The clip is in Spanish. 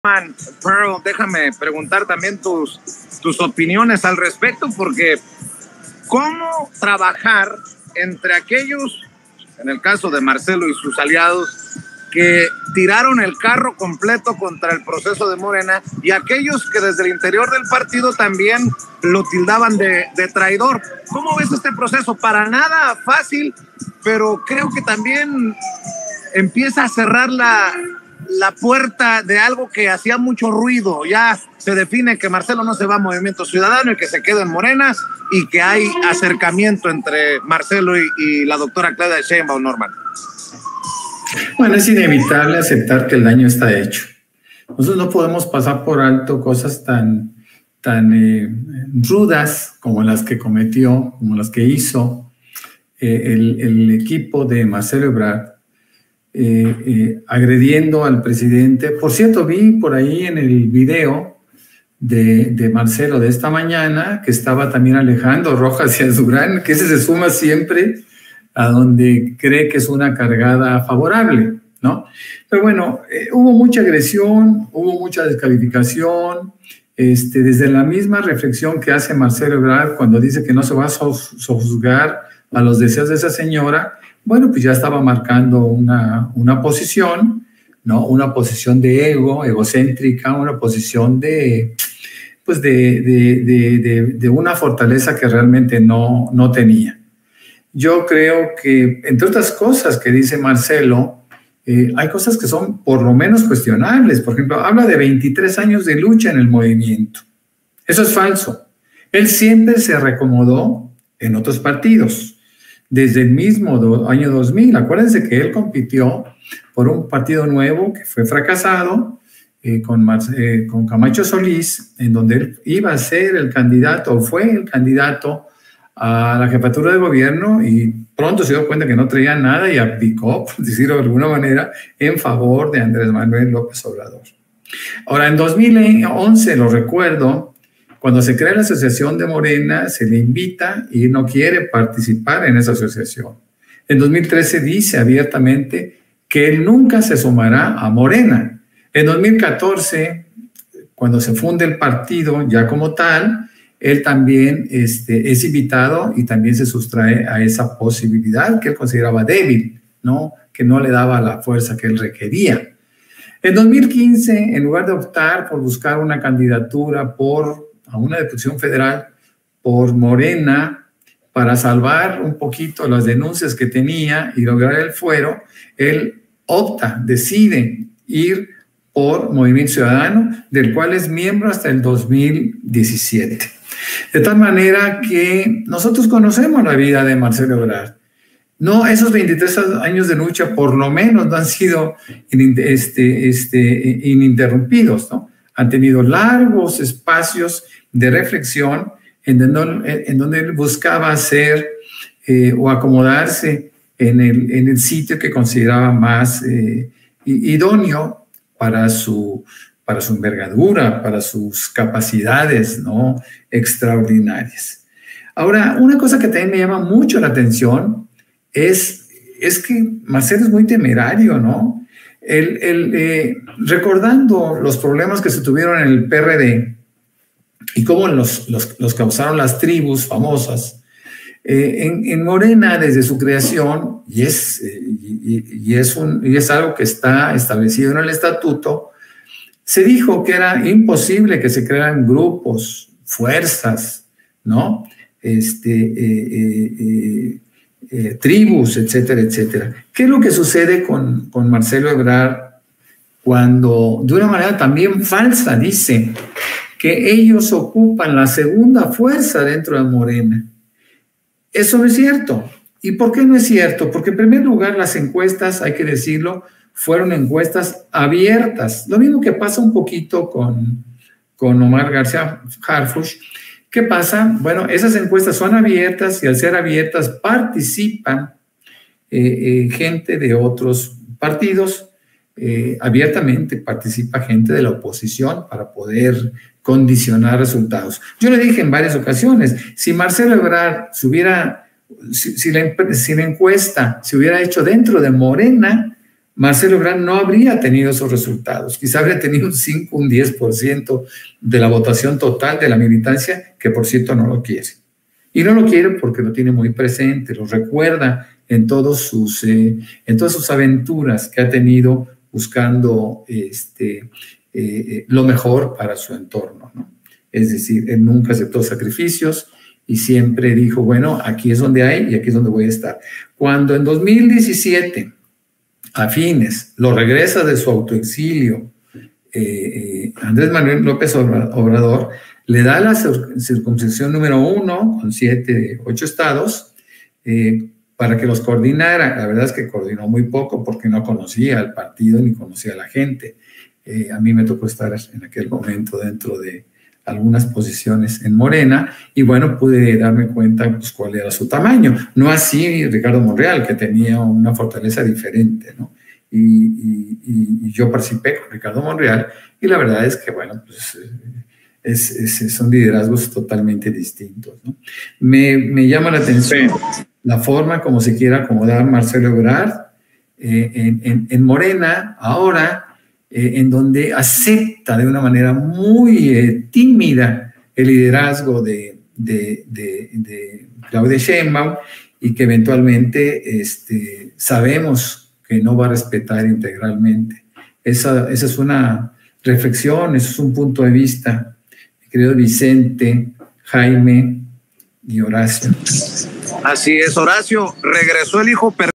Pearl, déjame preguntar también tus opiniones al respecto, porque ¿cómo trabajar entre aquellos, en el caso de Marcelo y sus aliados, que tiraron el carro completo contra el proceso de Morena, y aquellos que desde el interior del partido también lo tildaban de traidor? ¿Cómo ves este proceso? Para nada fácil, pero creo que también empieza a cerrar la puerta de algo que hacía mucho ruido. Ya se define que Marcelo no se va a Movimiento Ciudadano y que se queda en Morena, y que hay acercamiento entre Marcelo y la doctora Claudia Sheinbaum, Norman. Bueno, es inevitable aceptar que el daño está hecho. Nosotros no podemos pasar por alto cosas tan rudas como las que cometió, como las que hizo el equipo de Marcelo Ebrard, agrediendo al presidente. Por cierto, vi por ahí en el video de Marcelo de esta mañana que estaba también Alejandro Rojas y Azurán, que ese se suma siempre a donde cree que es una cargada favorable, ¿no? Pero bueno, hubo mucha agresión, hubo mucha descalificación, desde la misma reflexión que hace Marcelo Ebrard cuando dice que no se va a sojuzgar a los deseos de esa señora. Bueno, pues ya estaba marcando una posición, ¿no? Una posición de egocéntrica, una posición de una fortaleza que realmente no tenía. Yo creo que, entre otras cosas que dice Marcelo, hay cosas que son por lo menos cuestionables. Por ejemplo, habla de 23 años de lucha en el movimiento. Eso es falso. Él siempre se reacomodó en otros partidos. Desde el mismo año 2000, acuérdense que él compitió por un partido nuevo que fue fracasado, con Camacho Solís, en donde él iba a ser el candidato, o fue el candidato a la jefatura de gobierno, y pronto se dio cuenta que no traía nada y abdicó, por decirlo de alguna manera, en favor de Andrés Manuel López Obrador. Ahora, en 2011, lo recuerdo, cuando se crea la asociación de Morena, se le invita y no quiere participar en esa asociación. En 2013 dice abiertamente que él nunca se sumará a Morena. En 2014, cuando se funde el partido ya como tal, él también es invitado y también se sustrae a esa posibilidad que él consideraba débil, ¿no? Que no le daba la fuerza que él requería. En 2015, en lugar de optar por buscar una candidatura a una diputación federal por Morena para salvar un poquito las denuncias que tenía y lograr el fuero, él decide ir por Movimiento Ciudadano, del cual es miembro hasta el 2017. De tal manera que nosotros conocemos la vida de Marcelo Ebrard. No, esos 23 años de lucha por lo menos no han sido ininterrumpidos, ¿no? Han tenido largos espacios de reflexión en donde él buscaba hacer o acomodarse en el sitio que consideraba más idóneo para su envergadura, para sus capacidades, ¿no? Extraordinarias. Ahora, una cosa que también me llama mucho la atención es que Marcelo es muy temerario, ¿no? Recordando los problemas que se tuvieron en el PRD y cómo los causaron las tribus famosas, en Morena desde su creación, y es algo que está establecido en el estatuto, se dijo que era imposible que se crearan grupos, fuerzas, ¿no? Tribus, etcétera, etcétera. ¿Qué es lo que sucede con Marcelo Ebrard cuando, de una manera también falsa, dice que ellos ocupan la segunda fuerza dentro de Morena? Eso no es cierto. ¿Y por qué no es cierto? Porque en primer lugar las encuestas, hay que decirlo, fueron encuestas abiertas. Lo mismo que pasa un poquito con Omar García Harfuch. ¿Qué pasa? Bueno, esas encuestas son abiertas y al ser abiertas participan gente de otros partidos, abiertamente participa gente de la oposición para poder condicionar resultados. Yo le dije en varias ocasiones, si Marcelo Ebrard si la encuesta se hubiera hecho dentro de Morena, Marcelo Ebrard no habría tenido esos resultados. Quizá habría tenido un 5, un 10% de la votación total de la militancia, que por cierto no lo quiere. Y no lo quiere porque lo tiene muy presente, lo recuerda en todas sus aventuras que ha tenido buscando lo mejor para su entorno, ¿no? Es decir, él nunca aceptó sacrificios y siempre dijo, bueno, aquí es donde hay y aquí es donde voy a estar. Cuando en 2017, a fines, lo regresa de su autoexilio, Andrés Manuel López Obrador le da la circunscripción número 1 con 8 estados para que los coordinara. La verdad es que coordinó muy poco porque no conocía al partido ni conocía a la gente. A mí me tocó estar en aquel momento dentro de algunas posiciones en Morena y bueno, pude darme cuenta pues, cuál era su tamaño. No así Ricardo Monreal, que tenía una fortaleza diferente, ¿no? Y yo participé con Ricardo Monreal y la verdad es que, bueno, pues son liderazgos totalmente distintos, ¿no? Me llama la atención la forma como se quiera acomodar Marcelo Ebrard en Morena ahora, en donde acepta de una manera muy tímida el liderazgo de Claudia Sheinbaum y que eventualmente sabemos que no va a respetar integralmente. Esa es una reflexión, eso es un punto de vista, mi querido Vicente, Jaime y Horacio. Así es, Horacio, regresó el hijo